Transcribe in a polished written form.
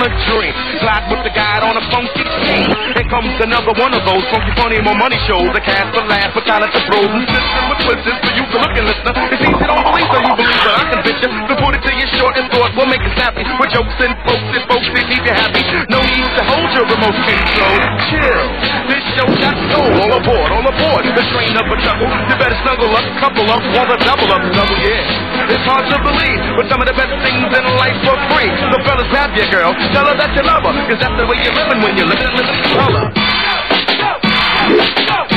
country. Glide with the guide on a funky scene. Here comes another one of those funky, funny, more money shows. The cast for laugh, for talent, the pros and sisters with twists for you to look and listen. It's easy, don't believe, so you believe that I can fit you. To put it to you short and thought, we'll make it snappy. With jokes and folks that keep you happy. No need to hold your remote control. Chill, this show got soul. All aboard, the train of a chuckle. You better snuggle up, couple up, while the double up, double, yeah. It's hard to believe, but some of the best things in life for free. So fellas, grab your girl, tell her that you love her, cause that's the way you're living when you're living in color.